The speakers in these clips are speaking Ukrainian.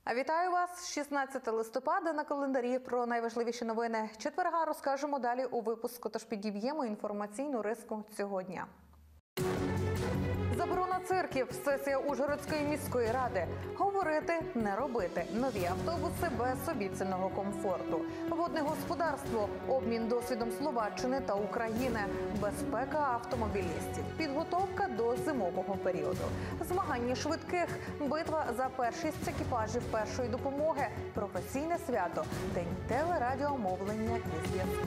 Вітаю вас! 16 листопада на календарі. Про найважливіші новини четверга розкажемо далі у випуску, тож підіб'ємо інформаційну риску цього дня. Заборона цирків. Сесія Ужгородської міської ради. Говорити – не робити. Нові автобуси без обіцяного комфорту. Водне господарство. Обмін досвідом Словаччини та України. Безпека автомобілістів. Підготовка до зимового періоду. Змагання швидких. Битва за першість екіпажів першої допомоги. Професійне свято. День телерадіомовлення і зв'язку.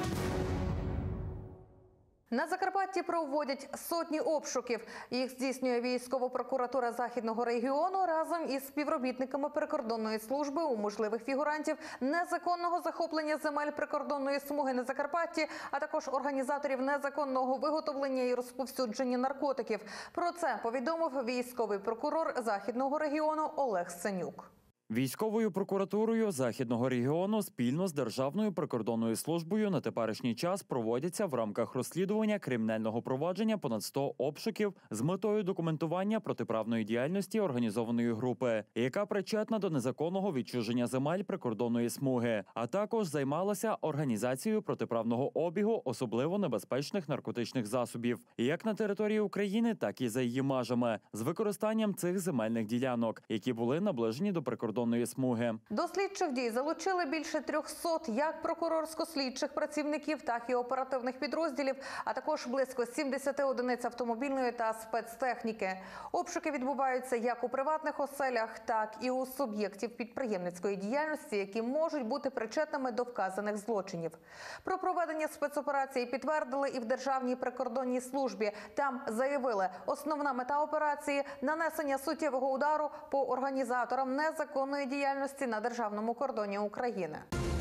На Закарпатті проводять сотні обшуків. Їх здійснює військова прокуратура Західного регіону разом із співробітниками прикордонної служби у можливих фігурантів незаконного захоплення земель прикордонної смуги на Закарпатті, а також організаторів незаконного виготовлення і розповсюдження наркотиків. Про це повідомив військовий прокурор Західного регіону Олег Сенюк. Військовою прокуратурою Західного регіону спільно з Державною прикордонною службою на теперішній час проводяться в рамках розслідування кримінального провадження понад 100 обшуків з метою документування протиправної діяльності організованої групи, яка причетна до незаконного відчуження земель прикордонної смуги, а також займалася організацією протиправного обігу особливо небезпечних наркотичних засобів, як на території України, так і за її межами, з використанням цих земельних ділянок, які були наближені до прикордонної смуги. До слідчих дій залучили більше 300 як прокурорсько-слідчих працівників, так і оперативних підрозділів, а також близько 70 одиниць автомобільної та спецтехніки. Обшуки відбуваються як у приватних оселях, так і у суб'єктів підприємницької діяльності, які можуть бути причетними до вказаних злочинів. Про проведення спецоперації підтвердили і в Державній прикордонній службі. Там заявили, основна мета операції – нанесення суттєвого удару по організаторам незаконної діяльності на державному кордоні України.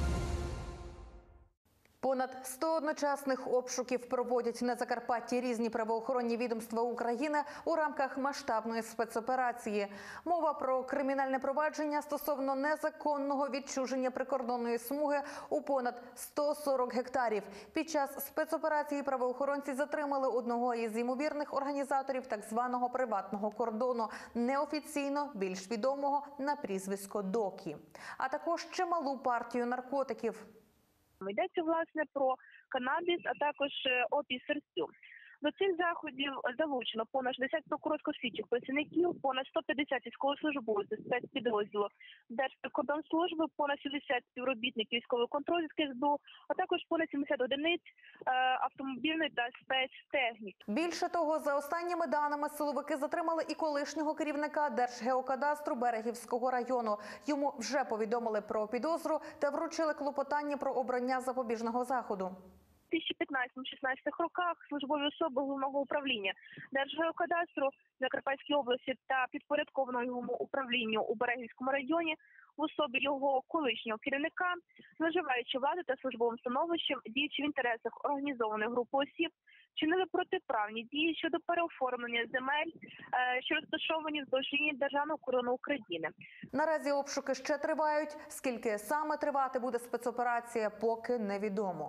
Понад 100 одночасних обшуків проводять на Закарпатті різні правоохоронні відомства України у рамках масштабної спецоперації. Мова про кримінальне провадження стосовно незаконного відчуження прикордонної смуги у понад 140 гектарів. Під час спецоперації правоохоронці затримали одного із ймовірних організаторів так званого приватного кордону, неофіційно більш відомого на прізвисько Докі, а також чималу партію наркотиків. Йдеться, власне, про канабіс, а також опій серцю. До цих заходів залучено понад 60 прокурорсько-слідчих працівників, понад 150 військовослужбовців спецпідрозділу Держприкордонслужби, понад 70 співробітників військового контролю СБУ, а також понад 70 одиниць автомобільної та спецтехніки. Більше того, за останніми даними, силовики затримали і колишнього керівника Держгеокадастру Берегівського району. Йому вже повідомили про підозру та вручили клопотання про обрання запобіжного заходу. У 2015-16 роках службові особи Головного управління Держгеокадастру в Закарпатській області та підпорядкованого йому управлінню у Берегівському районі в особі його колишнього керівника, зловживаючи влади та службовим становищем, діючи в інтересах організованої групи осіб, чинили протиправні дії щодо переоформлення земель, що розташовані вздовж лінії Державного кордону України. Наразі обшуки ще тривають. Скільки саме тривати буде спецоперація, поки невідомо.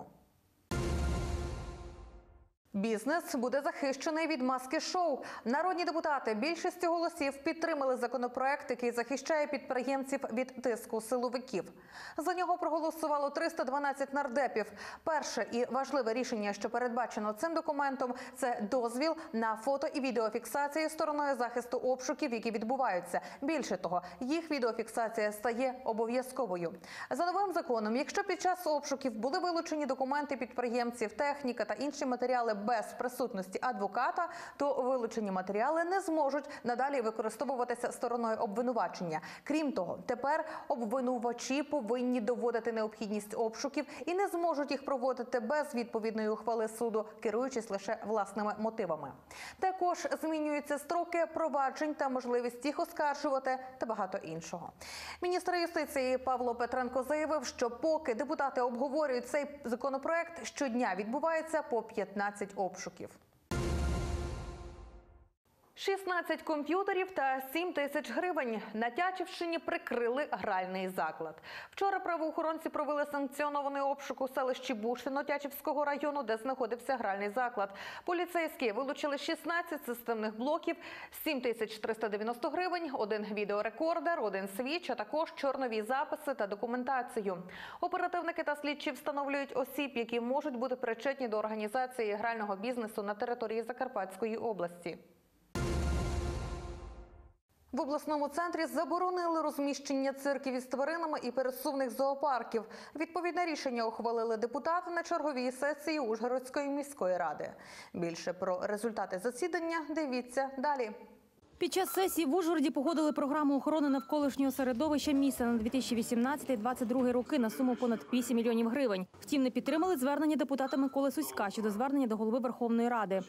Бізнес буде захищений від маски-шоу. Народні депутати більшістю голосів підтримали законопроект, який захищає підприємців від тиску силовиків. За нього проголосувало 312 нардепів. Перше і важливе рішення, що передбачено цим документом – це дозвіл на фото- і відеофіксацію стороною захисту обшуків, які відбуваються. Більше того, їх відеофіксація стає обов'язковою. За новим законом, якщо під час обшуків були вилучені документи підприємців, техніка та інші матеріали без присутності адвоката, то вилучені матеріали не зможуть надалі використовуватися стороною обвинувачення. Крім того, тепер обвинувачі повинні доводити необхідність обшуків і не зможуть їх проводити без відповідної ухвали суду, керуючись лише власними мотивами. Також змінюються строки проваджень та можливість їх оскаржувати та багато іншого. Міністр юстиції Павло Петренко заявив, що поки депутати обговорюють цей законопроект, щодня відбувається по 15 обшуків. 16 комп'ютерів та 7 тисяч гривень. На Тячівщині прикрили гральний заклад. Вчора правоохоронці провели санкціонований обшук у селищі Бушино Тячівського району, де знаходився гральний заклад. Поліцейські вилучили 16 системних блоків, 7390 гривень, один відеорекордер, один свіч, а також чорнові записи та документацію. Оперативники та слідчі встановлюють осіб, які можуть бути причетні до організації грального бізнесу на території Закарпатської області. В обласному центрі заборонили розміщення цирків із тваринами і пересувних зоопарків. Відповідне рішення ухвалили депутати на черговій сесії Ужгородської міської ради. Більше про результати засідання дивіться далі. Під час сесії в Ужгороді погодили програму охорони навколишнього середовища міста на 2018-2022 роки на суму понад 8 мільйонів гривень. Втім, не підтримали звернення депутата Миколи Суська щодо звернення до голови Верховної Ради.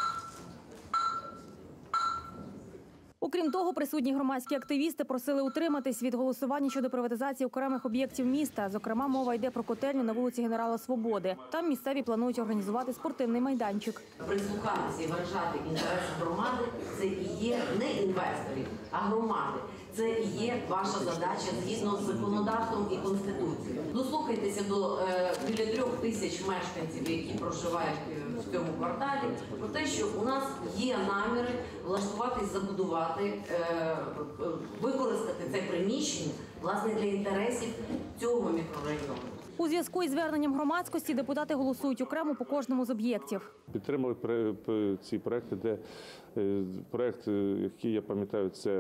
Окрім того, присутні громадські активісти просили утриматись від голосування щодо приватизації окремих об'єктів міста. Зокрема, мова йде про котельню на вулиці Генерала Свободи. Там місцеві планують організувати спортивний майданчик. Прислухатися і виражати інтереси громади – це і є не інвесторів, а громади. Це і є ваша задача згідно з законодавством і Конституцією. Дослухайтеся до біля 3000 мешканців, які проживають в цьому кварталі, про те, що у нас є наміри влаштуватись, забудувати, використати це приміщення, власне, для інтересів цього мікрорайону. У зв'язку із зверненням громадськості депутати голосують окремо по кожному з об'єктів. Підтримали ці проекти, де проект, який я пам'ятаю, це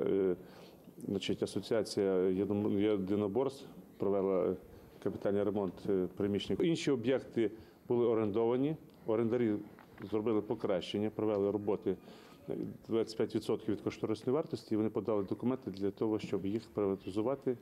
асоціація єдиноборств провела капітальний ремонт приміщень. Інші об'єкти були орендовані, орендарі зробили покращення, провели роботи 25% від кошторисної вартості, і вони подали документи для того, щоб їх приватизувати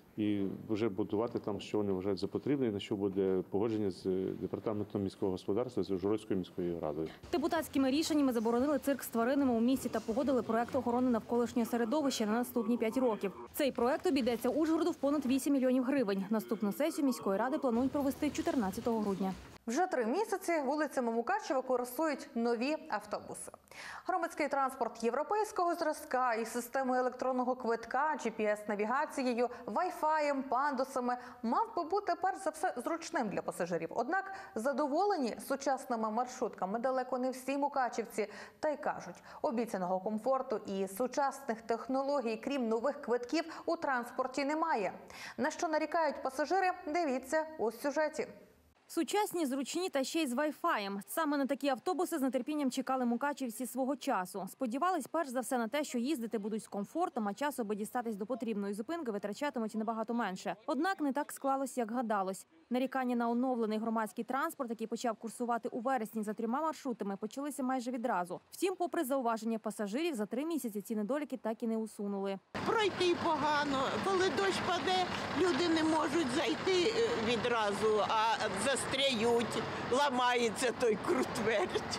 і вже будувати там, що вони вважають за потрібне, і на що буде погодження з департаментом міського господарства, з Ужгородською міською радою. Депутатськими рішеннями заборонили цирк з тваринами у місті та погодили проект охорони навколишнього середовища на наступні 5 років. Цей проект обійдеться Ужгороду в понад 8 мільйонів гривень. Наступну сесію міської ради планують провести 14 грудня. Вже 3 місяці вулицями Мукачева курсують нові автобуси. Громадський транспорт європейського зразка із системою електронного квитка, GPS-навігацією, Wi-Fi, пандусами мав би бути перш за все зручним для пасажирів. Однак задоволені сучасними маршрутками далеко не всі мукачівці. Та й кажуть, обіцяного комфорту і сучасних технологій, крім нових квитків, у транспорті немає. На що нарікають пасажири, дивіться у сюжеті. Сучасні, зручні та ще й з Wi-Fi. Саме на такі автобуси з нетерпінням чекали мукачівці свого часу. Сподівались перш за все на те, що їздити будуть з комфортом, а часу, аби дістатись до потрібної зупинки, витрачатимуть набагато менше. Однак не так склалось, як гадалось. Нарікання на оновлений громадський транспорт, який почав курсувати у вересні за 3 маршрутами, почалися майже відразу. Втім, попри зауваження пасажирів, за 3 місяці ці недоліки так і не усунули. Пройти погано, коли дощ паде, люди не можуть зайти відразу, а застряють, ламається той крутверть.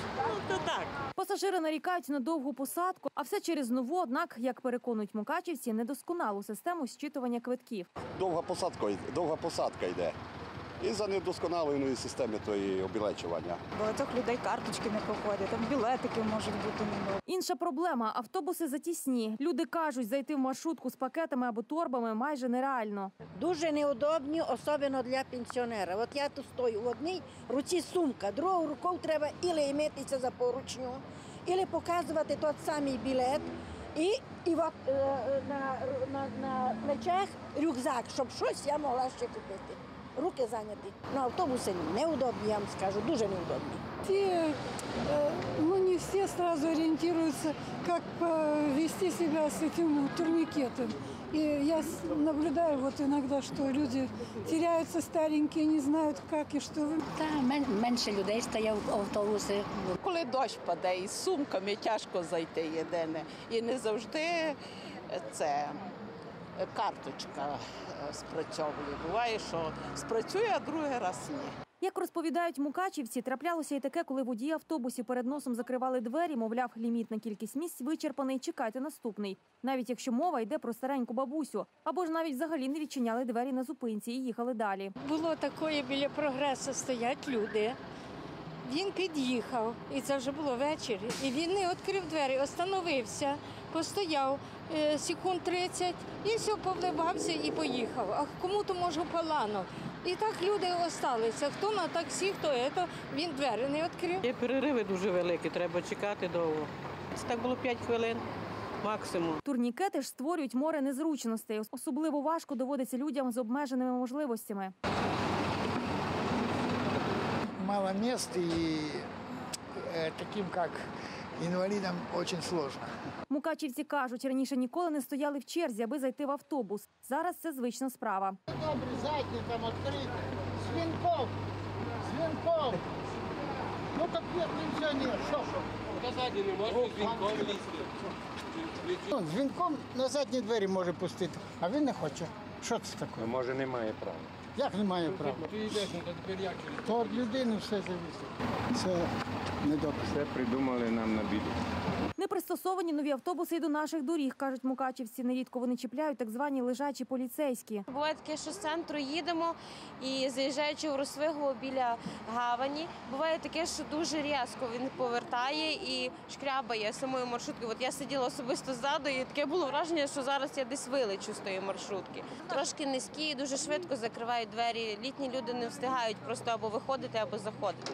То так. Пасажири нарікають на довгу посадку, а все через нову, однак, як переконують мукачівці, недосконалу систему зчитування квитків. Довга посадка йде. І за недосконаленої системи тої обілечування. Багатьох людей карточки не проходять, там білетики можуть бути не. Інша проблема – автобуси затісні. Люди кажуть, зайти в маршрутку з пакетами або торбами майже нереально. Дуже неудобні, особливо для пенсіонера. От я тут стою, в одній руці сумка, другою рукою треба ілі митися за поручню, ілі показувати той самий білет, і от, на плечах рюкзак, щоб щось я могла ще купити. Руки зайняті. На автобуси неудобні, я вам скажу, дуже неудобні. Не всі одразу орієнтуються, як вести себе з цим турнікетом. І я наблюдаю іноді, що люди теряються старенькі, не знають, як і що. Менше людей стає в автобуси. Коли дощ паде, із сумками тяжко зайти єдине. І не завжди це карточка спрацьовує. Буває, що спрацює, а другий раз ні. Як розповідають мукачівці, траплялося і таке, коли водії автобусів перед носом закривали двері, мовляв, лімітна кількість місць вичерпаний, чекайте наступний. Навіть якщо мова йде про стареньку бабусю. Або ж навіть взагалі не відчиняли двері на зупинці і їхали далі. Було таке, біля Прогресу стоять люди. Він під'їхав, і це вже було ввечері. І він не відкрив двері, остановився, постояв секунд 30 і все, повливався і поїхав. А кому-то, може, погано. І так люди залишилися. Хто на таксі, хто це, він двері не відкрив. Є перериви дуже великі, треба чекати довго. Це так було 5 хвилин максимум. Турнікети ж створюють море незручностей. Особливо важко доводиться людям з обмеженими можливостями. Мало мест, и таким, как инвалидам, очень сложно. Мукачівці кажуть, раніше ніколи не стояли в черзі, аби зайти в автобус. Зараз це звична справа. Добре, задні там відкрити. Свинков. Ну, как нет, пенсионер, что? Задні не можна дзвінком лізти. Ну, дзвінком на задні двері може пустити, а він не хоче. Що це таке? Може, немає права. Як немає права? Ти йдеш, ну тепер як? То від людини все залежить. Це недобре. Все придумали нам на біду. Непристосовані нові автобуси й до наших доріг, кажуть мукачівці. Нерідко вони чіпляють так звані лежачі поліцейські. Буває таке, що з центру їдемо і заїжджаючи в Росвигово біля гавані, буває таке, що дуже різко він повертає і шкрябає самою маршруткою. От я сиділа особисто ззаду і таке було враження, що зараз я десь вилечу з тої маршрутки. Трошки низькі і дуже швидко закривають двері. Літні люди не встигають просто або виходити, або заходити.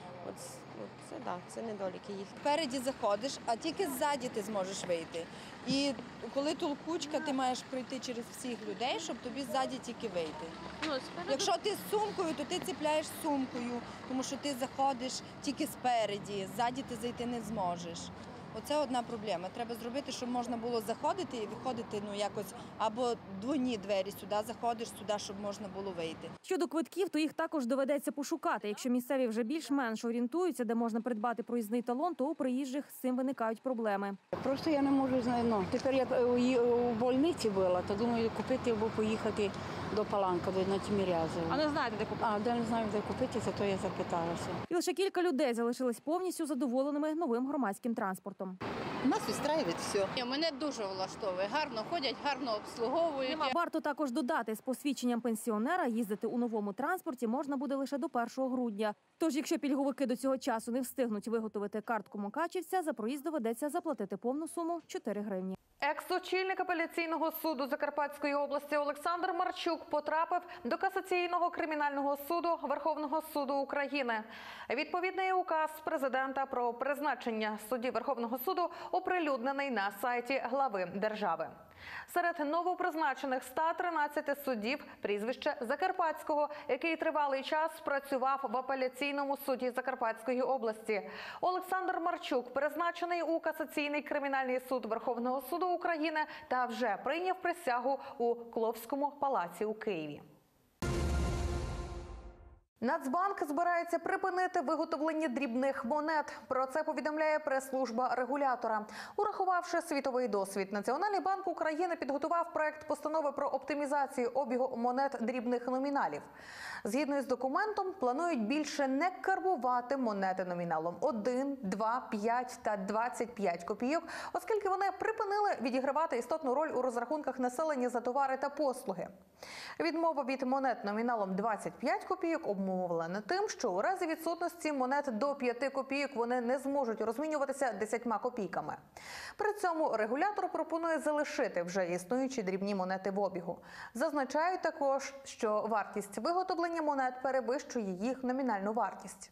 Це недоліки їх. Спереді заходиш, а тільки ззаді ти зможеш вийти. І коли толкучка, ти маєш пройти через всіх людей, щоб тобі ззаді тільки вийти. Якщо ти з сумкою, то ти ціпляєш сумкою, тому що ти заходиш тільки спереді, ззаді ти зайти не зможеш. Оце одна проблема. Треба зробити, щоб можна було заходити і виходити якось, або двойні двері сюди заходиш, сюди, щоб можна було вийти. Щодо квитків, то їх також доведеться пошукати. Якщо місцеві вже більш-менш орієнтуються, де можна придбати проїзний талон, то у приїжджих з цим виникають проблеми. Просто я не можу знайти. Тепер я у больниці була, то думаю купити або поїхати до Паланка, на Тімірязево. А не знаєте, де купити? А, де не знаю, де купити, зато я запиталася. І лише кілька людей залишились повністю задоволеними новим громадським транспортом. Нас устраює все. Мене дуже влаштовує. Гарно ходять, гарно обслуговують. Варто також додати, з посвідченням пенсіонера їздити у новому транспорті можна буде лише до 1 грудня. Тож, якщо пільговики до цього часу не встигнуть виготовити картку мукачівця, за проїзд доведеться заплатити повну суму – 4 гривні. Екс-очільник апеляційного суду Закарпатської області Олександр Марчук потрапив до касаційного кримінального суду Верховного суду України. Відповідний указ президента про призначення судді Верховного суду оприлюднений на сайті глави держави. Серед новопризначених 113 суддів прізвище Закарпатського, який тривалий час працював в апеляційному суді Закарпатської області. Олександр Марчук призначений у касаційний кримінальний суд Верховного суду України та вже прийняв присягу у Кловському палаці у Києві. Нацбанк збирається припинити виготовлення дрібних монет. Про це повідомляє прес-служба регулятора. Урахувавши світовий досвід, Національний банк України підготував проект постанови про оптимізацію обігу монет дрібних номіналів. Згідно із документом, планують більше не карбувати монети номіналом 1, 2, 5 та 25 копійок, оскільки вони припинили відігравати істотну роль у розрахунках населення за товари та послуги. Відмова від монет номіналом 25 копійок обумовлена тим, що у разі відсутності монет до 5 копійок вони не зможуть розмінюватися 10 копійками. При цьому регулятор пропонує залишити вже існуючі дрібні монети в обігу. Зазначають також, що вартість виготовлення монет перевищує їх номінальну вартість.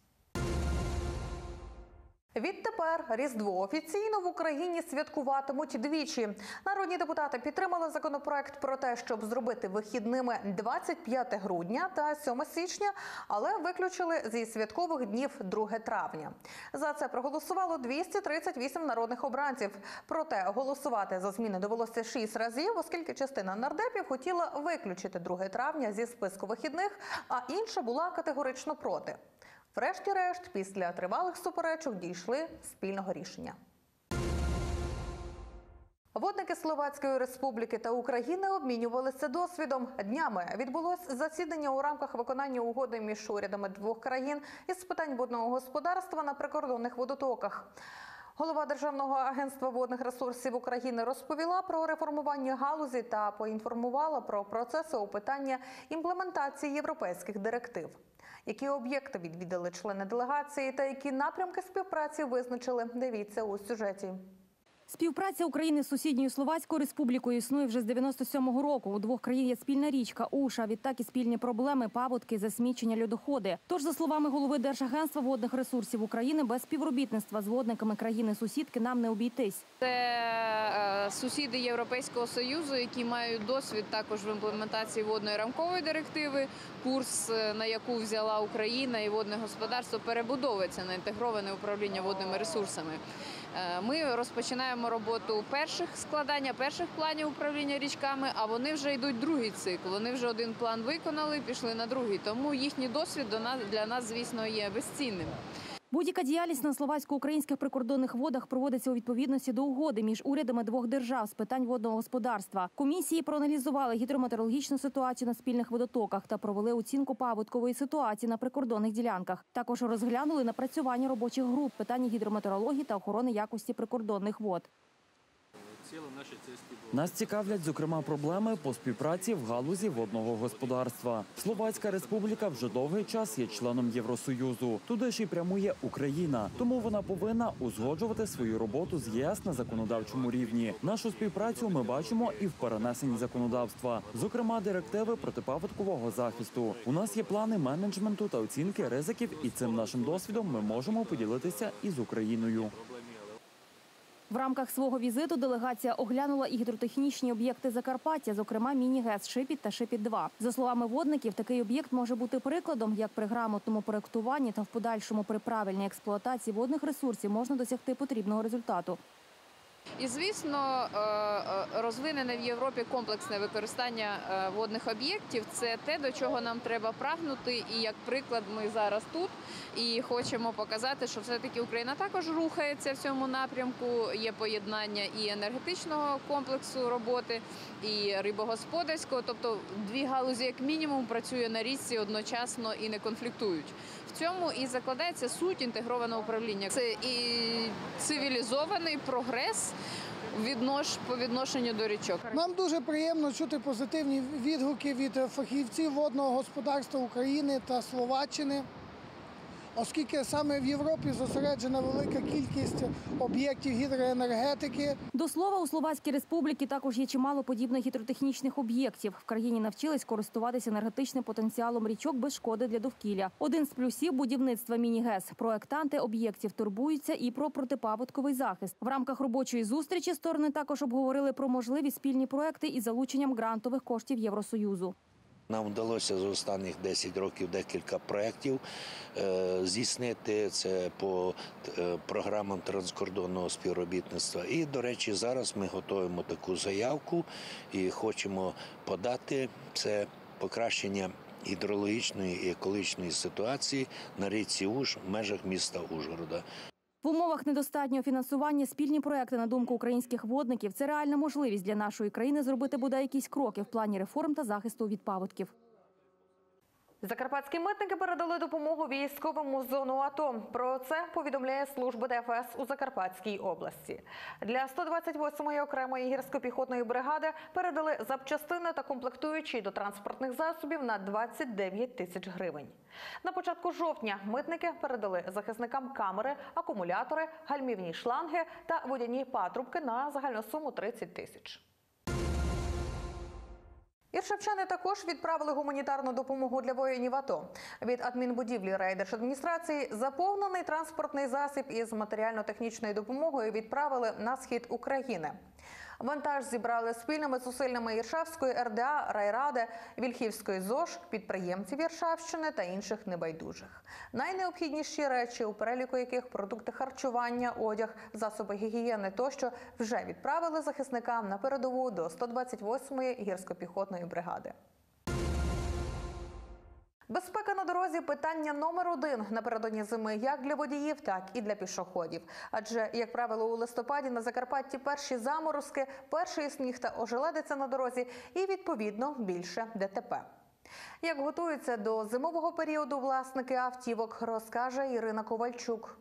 Відтепер Різдво офіційно в Україні святкуватимуть двічі. Народні депутати підтримали законопроект про те, щоб зробити вихідними 25 грудня та 7 січня, але виключили зі святкових днів 2 травня. За це проголосувало 238 народних обранців. Проте голосувати за зміни довелося 6 разів, оскільки частина нардепів хотіла виключити 2 травня зі списку вихідних, а інша була категорично проти. Врешті-решт, після тривалих суперечок дійшли спільного рішення. Водники Словацької Республіки та України обмінювалися досвідом. Днями відбулось засідання у рамках виконання угоди між урядами двох країн із питань водного господарства на прикордонних водотоках. Голова Державного агентства водних ресурсів України розповіла про реформування галузі та поінформувала про процеси у питанні імплементації європейських директив. Які об'єкти відвідали члени делегації та які напрямки співпраці визначили, дивіться у сюжеті. Співпраця України з сусідньою Словацькою Республікою існує вже з 97-го року. У двох країн є спільна річка Уша, відтак і спільні проблеми – паводки, засмічення, льодоходи. Тож, за словами голови Держагентства водних ресурсів України, без співробітництва з водниками країни-сусідки нам не обійтись. Це сусіди Європейського Союзу, які мають досвід також в імплементації водної рамкової директиви. Курс, на яку взяла Україна і водне господарство, перебудовується на інтегроване управління водними ресурсами. Ми розпочинаємо роботу складання перших планів управління річками, а вони вже йдуть другий цикл. Вони вже один план виконали, пішли на другий. Тому їхній досвід для нас, звісно, є безцінним. Будь-яка діяльність на словацько-українських прикордонних водах проводиться у відповідності до угоди між урядами двох держав з питань водного господарства. Комісії проаналізували гідрометеорологічну ситуацію на спільних водотоках та провели оцінку паводкової ситуації на прикордонних ділянках. Також розглянули напрацювання робочих груп, питання гідрометеорології та охорони якості прикордонних вод. Нас цікавлять, зокрема, проблеми по співпраці в галузі водного господарства. Словацька Республіка вже довгий час є членом Євросоюзу. Туди ж і прямує Україна. Тому вона повинна узгоджувати свою роботу з ЄС на законодавчому рівні. Нашу співпрацю ми бачимо і в перенесенні законодавства. Зокрема, директиви протипаводкового захисту. У нас є плани менеджменту та оцінки ризиків, і цим нашим досвідом ми можемо поділитися із Україною. В рамках свого візиту делегація оглянула і гідротехнічні об'єкти Закарпаття, зокрема міні-ГЕС «Шипіт» та «Шипіт-2». За словами водників, такий об'єкт може бути прикладом, як при грамотному проєктуванні та в подальшому при правильній експлуатації водних ресурсів можна досягти потрібного результату. І, звісно, розвинене в Європі комплексне використання водних об'єктів – це те, до чого нам треба прагнути. І, як приклад, ми зараз тут і хочемо показати, що все-таки Україна також рухається в цьому напрямку. Є поєднання і енергетичного комплексу роботи, і рибогосподарського. Тобто дві галузі, як мінімум, працюють на річці одночасно і не конфліктують. В цьому і закладається суть інтегрованого управління. Це і цивілізований прогрес по відношенню до річок. Нам дуже приємно чути позитивні відгуки від фахівців водного господарства України та Словаччини, оскільки саме в Європі зосереджена велика кількість об'єктів гідроенергетики. До слова, у Словацькій Республіці також є чимало подібних гідротехнічних об'єктів. В країні навчились користуватися енергетичним потенціалом річок без шкоди для довкілля. Один з плюсів будівництва міні-ГЕС – проектанти об'єктів турбуються і про протипаводковий захист. В рамках робочої зустрічі сторони також обговорили про можливі спільні проекти із залученням грантових коштів Євросоюзу. Нам вдалося за останніх 10 років декілька проєктів здійснити. Це по програмам транскордонного співробітництва. І, до речі, зараз ми готуємо таку заявку і хочемо подати це покращення гідрологічної і екологічної ситуації на річці Уж в межах міста Ужгорода. В умовах недостатнього фінансування спільні проекти, на думку українських водників, це реальна можливість для нашої країни зробити бодай якісь кроки в плані реформ та захисту від паводків. Закарпатські митники передали допомогу військовим у зону АТО. Про це повідомляє служба ДФС у Закарпатській області. Для 128-ї окремої гірсько-піхотної бригади передали запчастини та комплектуючі до транспортних засобів на 29 тисяч гривень. На початку жовтня митники передали захисникам камери, акумулятори, гальмівні шланги та водяні патрубки на загальну суму 30 тисяч. Іршавчани також відправили гуманітарну допомогу для воїнів АТО. Від адмінбудівлі райдержадміністрації заповнений транспортний засіб із матеріально-технічною допомогою відправили на схід України. Вантаж зібрали спільними зусиллями Іршавської РДА, райради, Вільхівської ЗОЖ, підприємців Іршавщини та інших небайдужих. Найнеобхідніші речі, у переліку яких продукти харчування, одяг, засоби гігієни тощо, вже відправили захисникам на передову до 128-ї гірсько-піхотної бригади. Безпека на дорозі – питання номер один напередодні зими як для водіїв, так і для пішоходів. Адже, як правило, у листопаді на Закарпатті перші заморозки, перший сніг та ожеледиця на дорозі і, відповідно, більше ДТП. Як готуються до зимового періоду власники автівок, розкаже Ірина Ковальчук.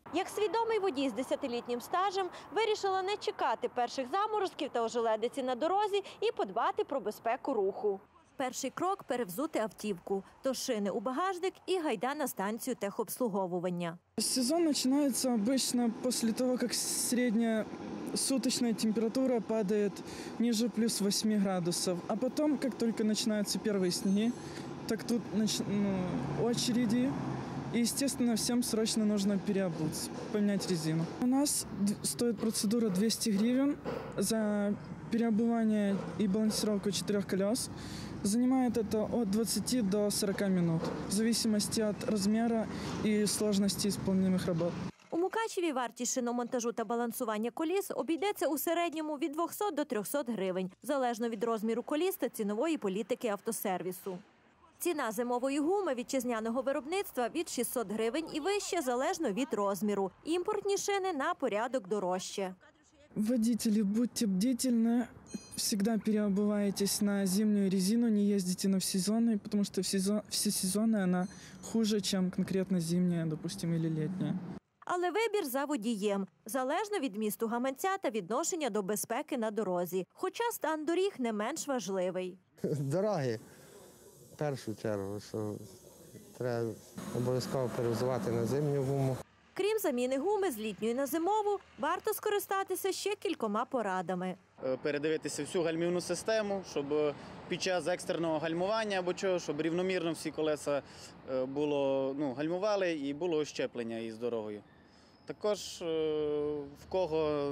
Як свідомий водій з 10-літнім стажем вирішила не чекати перших заморозків та ожеледиці на дорозі і подбати про безпеку руху. Перший крок – перевзути автівку, то шини у багажник і гайда на станцію техобслуговування. Сезон починається обычно після того, як середня суточная температура падает ниже плюс 8 градусов. А потом, как только начинаются первые снеги, так тут очереди. И, естественно, всем срочно нужно переобуться, поменять резину. У нас стоит процедура 200 гривен за переобувание и балансировку 4 колес. Занимает это от 20 до 40 минут, в зависимости от размера и сложности исполняемых работ. У Мукачеві вартість шиномонтажу та балансування коліс обійдеться у середньому від 200 до 300 гривень, залежно від розміру коліс та цінової політики автосервісу. Ціна зимової гуми вітчизняного виробництва від 600 гривень і вище, залежно від розміру. Імпортні шини на порядок дорожче. Водители, будьте бдительны, всегда переобуваетесь на зимнюю резину, не ездите на всесезонную, потому что всесезонная она хуже, чем конкретно зимняя, допустим, или летняя. Але вибір за водієм, залежно від місту гаманця та відношення до безпеки на дорозі. Хоча стан доріг не менш важливий. Дороги, в першу чергу, що треба обов'язково перевзувати на зимню гуму. Крім заміни гуми з літньої на зимову, варто скористатися ще кількома порадами. Передивитися всю гальмівну систему, щоб під час екстреного гальмування або чого, щоб рівномірно всі колеса гальмували і було щеплення із дорогою. Також в кого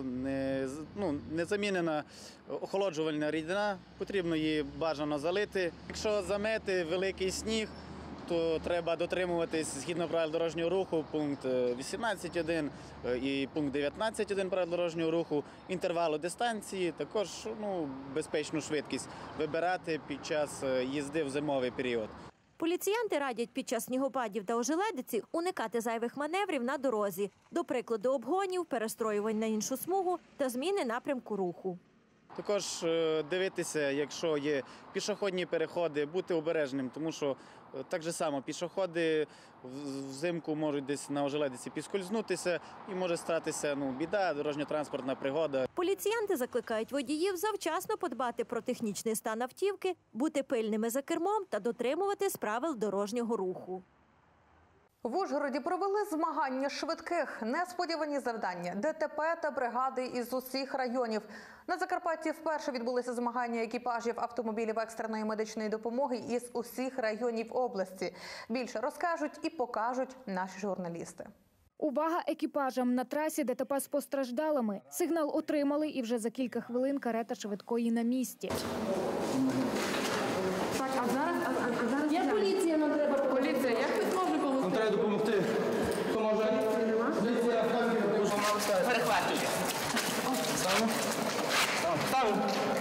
не замінена охолоджувальна рідина, потрібно її бажано залити. Якщо замети великий сніг, то треба дотримуватись згідно правил дорожнього руху, пункт 18.1 і пункт 19.1 правил дорожнього руху, інтервалу дистанції, також безпечну швидкість вибирати під час їзди в зимовий період. Поліціянти радять під час снігопадів та ожеледиці уникати зайвих маневрів на дорозі, до прикладу обгонів, перестроювань на іншу смугу та зміни напрямку руху. Також дивитися, якщо є пішохідні переходи, бути обережним, тому що так же само пішоходи взимку можуть десь на ожеледиці підскользнутися і може статися біда, дорожньо-транспортна пригода. Поліціянти закликають водіїв завчасно подбати про технічний стан автівки, бути пильними за кермом та дотримуватись правил дорожнього руху. В Ужгороді провели змагання швидких. Несподівані завдання – ДТП та бригади із усіх районів. На Закарпатті вперше відбулися змагання екіпажів автомобілів екстреної медичної допомоги із усіх районів області. Більше розкажуть і покажуть наші журналісти. Увага екіпажам! На трасі ДТП з постраждалими. Сигнал отримали і вже за кілька хвилин карета швидкої на місці. Так, а зараз є поліція, нам треба. Поліція, як тут може допомогти? Нам треба допомогти. Хто може? Перехвачуйте. Ставимо? Ставимо.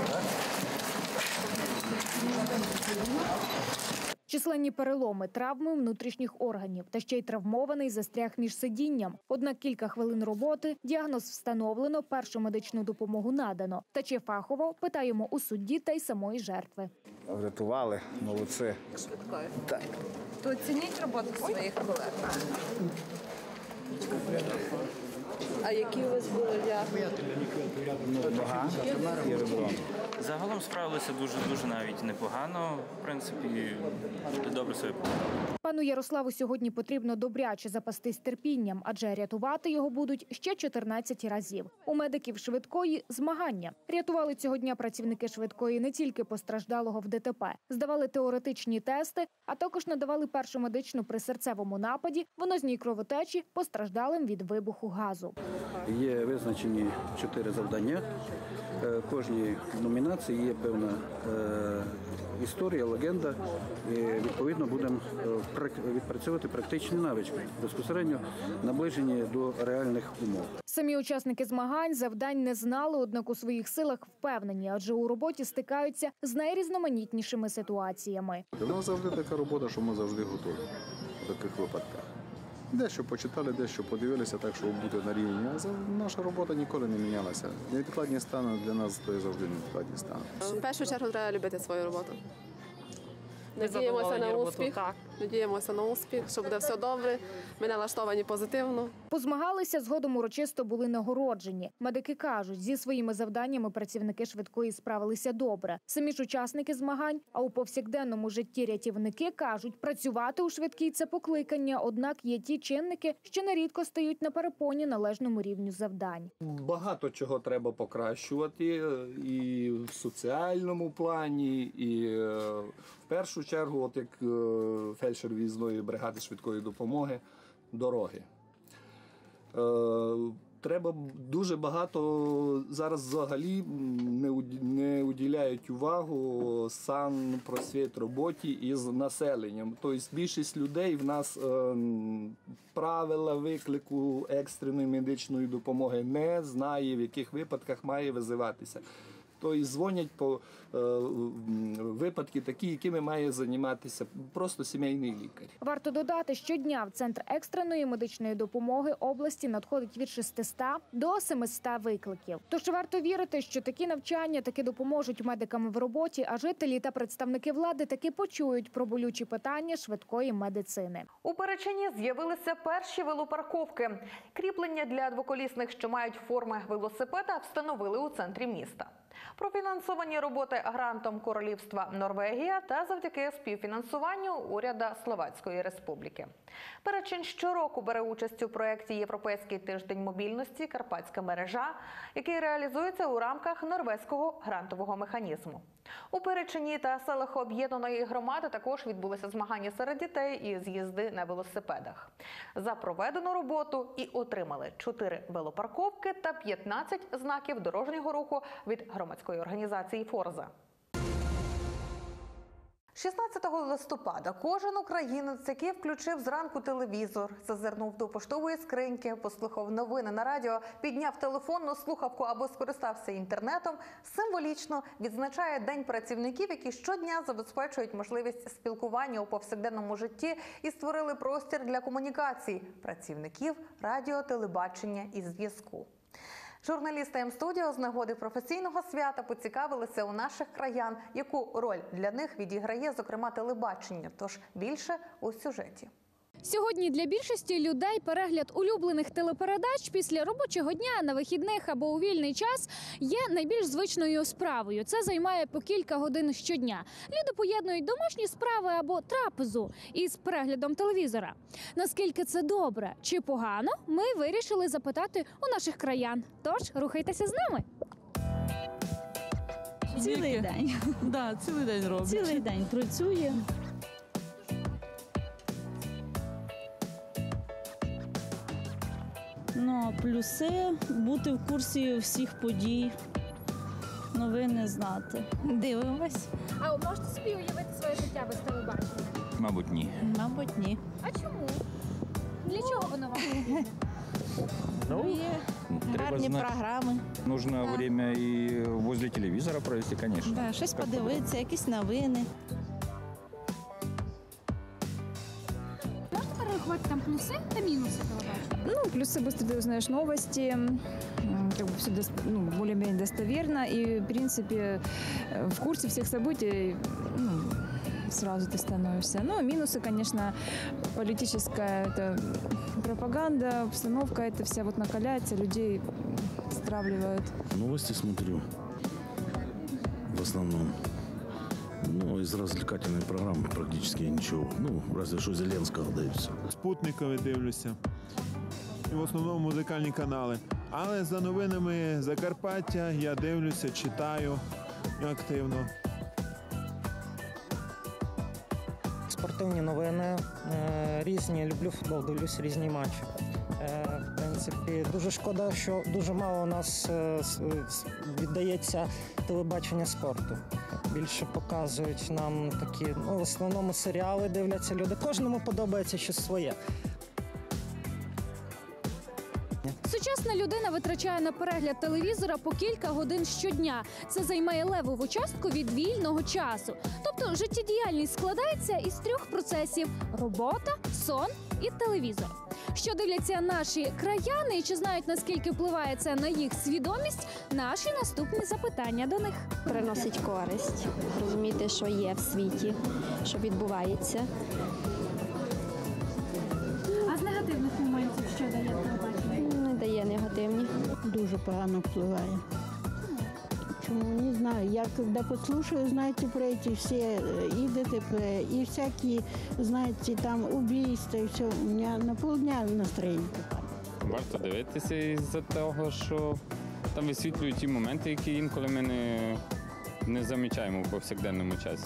Численні переломи, травми внутрішніх органів та ще й травмований застряг між сидінням. Однак кілька хвилин роботи, діагноз встановлено, першу медичну допомогу надано. Та чи фахово, питаємо у судді та й самої жертви. Врятували, молодці. Швидкою. Так. То оцініть роботу своїх колег. А які у вас були діагнози? Нога і ребро. Загалом справилися дуже навіть непогано. В принципі, добре себе показали. Пану Ярославу сьогодні потрібно добряче запастись терпінням, адже рятувати його будуть ще 14 разів. У медиків швидкої – змагання. Рятували цього дня працівники швидкої не тільки постраждалого в ДТП. Здавали теоретичні тести, а також надавали першу медичну при серцевому нападі, венозній кровотечі, постраждалим від вибуху газу. Є визначені 4 завдання. В кожній номінації є певна історія, легенда. І, відповідно, будемо відпрацьовувати практичні навички, безпосередньо наближені до реальних умов. Самі учасники змагань завдань не знали, однак у своїх силах впевнені, адже у роботі стикаються з найрізноманітнішими ситуаціями. У нас завжди така робота, що ми завжди готові в таких випадках. Дещо почитали, дещо подивилися, так, щоб бути на рівні. А наша робота ніколи не мінялася. Невідкладні стани для нас – то є завжди невідкладні стани. В першу чергу треба любити свою роботу. Надіємося на успіх. Надіємося на успіх, що буде все добре. Ми налаштовані позитивно. Позмагалися, згодом урочисто були нагороджені. Медики кажуть, зі своїми завданнями працівники швидкої справилися добре. Самі ж учасники змагань, а у повсякденному житті рятівники кажуть, працювати у швидкій – це покликання, однак є ті чинники, що нерідко стають на перепоні належному рівню завдань. Багато чого треба покращувати і в соціальному плані, і в першу чергу, от як фельдшер виїзної бригади швидкої допомоги, дороги. Треба дуже багато, зараз взагалі не уділяють увагу санпросвіт роботі із населенням. Тобто більшість людей в нас правила виклику екстреної медичної допомоги не знає, в яких випадках має визиватися. Тобто дзвонять по випадки такі, якими має займатися просто сімейний лікар. Варто додати, щодня в Центр екстреної медичної допомоги області надходить від 600 до 700 викликів. Тож варто вірити, що такі навчання таки допоможуть медикам в роботі, а жителі та представники влади таки почують про болючі питання швидкої медицини. У Перечині з'явилися перші велопарковки. Кріплення для двоколісних, що мають форми велосипеда, встановили у центрі міста. Профінансовані роботи грантом Королівства Норвегія та завдяки співфінансуванню уряду Словацької Республіки. Перечень щороку бере участь у проєкті «Європейський тиждень мобільності. Карпатська мережа», який реалізується у рамках норвезького грантового механізму. У Перечині та селах об'єднаної громади також відбулися змагання серед дітей і з'їзди на велосипедах. За проведену роботу і отримали 4 велопарковки та 15 знаків дорожнього руху від громадської організації «Форза». 16 листопада кожен українець, який включив зранку телевізор, зазирнув до поштової скриньки, послухав новини на радіо, підняв телефонну слухавку або скористався інтернетом, символічно відзначає День працівників, які щодня забезпечують можливість спілкування у повсякденному житті і створили простір для комунікацій – працівників радіо, телебачення і зв'язку. Журналісти М-студіо з нагоди професійного свята поцікавилися у наших краян, яку роль для них відіграє, зокрема, телебачення. Тож більше у сюжеті. Сьогодні для більшості людей перегляд улюблених телепередач після робочого дня, на вихідних або у вільний час є найбільш звичною справою. Це займає по кілька годин щодня. Люди поєднують домашні справи або трапезу із переглядом телевізора. Наскільки це добре чи погано, ми вирішили запитати у наших краян. Тож, рухайтеся з нами. Цілий день. Да, цілий день робить. Цілий день працює. Ну, плюси – бути в курсі всіх подій, новини знати. Дивимось. А можете собі уявити своє життя без телебачення? Мабуть, ні. Мабуть, ні. А чому? Для чого воно вам потрібно? Є гарні програми. Нужно время і возле телевізора провести, звісно. Да, щось подивитися, якісь новини. Можете перерахувати там плюси та мінуси телебачення? Ну, плюсы быстро ты узнаешь новости, как бы все более-менее достоверно, и, в принципе, в курсе всех событий сразу ты становишься. Ну, минусы, конечно, политическая это пропаганда, обстановка, это вся вот накаляется, людей стравливают. Новости смотрю в основном. Ну, из развлекательной программы практически ничего. Ну, разве що Зеленського дивлюся. Спутникові дивлюся. І в основному музикальні канали. Але за новинами Закарпаття я дивлюся, читаю активно. Спортивні новини різні. Люблю футбол, дивлюсь різні матчі. В принципі, дуже шкода, що дуже мало у нас віддається телебачення спорту. Більше показують нам такі, в основному серіали дивляться люди. Кожному подобається щось своє. Сучасна людина витрачає на перегляд телевізора по кілька годин щодня. Це займає левову частку від вільного часу. Тобто життєдіяльність складається із 3 процесів – робота, сон і телевізор. Що дивляться наші краяни і чи знають, наскільки впливає це на їх свідомість – наші наступні запитання до них. Приносить користь, розуміти, що є в світі, що відбувається. негативних моментів, що дає телебачення? Не дає негативні. Дуже погано впливає. Чому, не знаю. Я когда послушаю, знаете, про эти все и ДТП, и всякие, знаете, там убийства, и все, у меня на полдня настроение попадает. Варто дивитися із-за того, що там висвітлюють ті моменти, які інколи ми не замічаємо в повсякденному часі.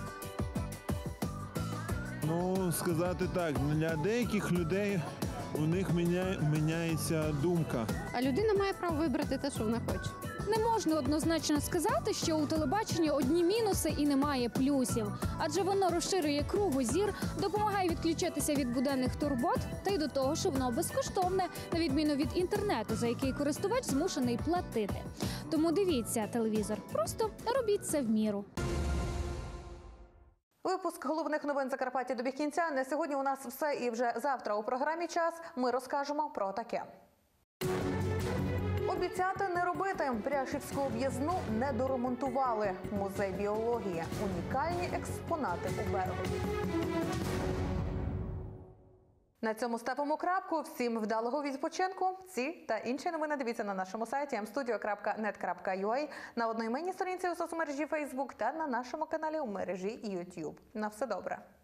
Ну, сказати так, для деяких людей у них міняється думка. А людина має право вибрати те, що вона хоче. Не можна однозначно сказати, що у телебаченні одні мінуси і немає плюсів, адже воно розширює кругозір, допомагає відключитися від буденних турбот, та й до того, що воно безкоштовне, на відміну від інтернету, за який користувач змушений платити. Тому дивіться телевізор, просто робіть це в міру. Випуск головних новин Закарпаття добіг кінця. На сьогодні у нас все, і вже завтра у програмі «Час» ми розкажемо про таке. Обіцяти не робити. Пряшівську об'їзну не доремонтували. Музей біології. Унікальні експонати у Берегові. На цьому ставимо крапку. Всім вдалого відпочинку. Ці та інші новини дивіться на нашому сайті mstudio.net.ua, на одноіменній сторінці у соцмережі Facebook та на нашому каналі у мережі YouTube. На все добре.